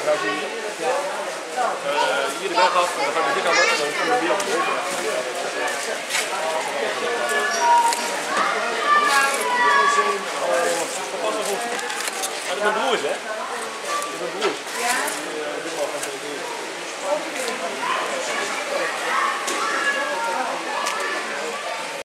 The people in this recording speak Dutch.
Hier de weg af en dan ga ik dit aan en dan kom je weer op de grond. Dat is mijn broers, hè?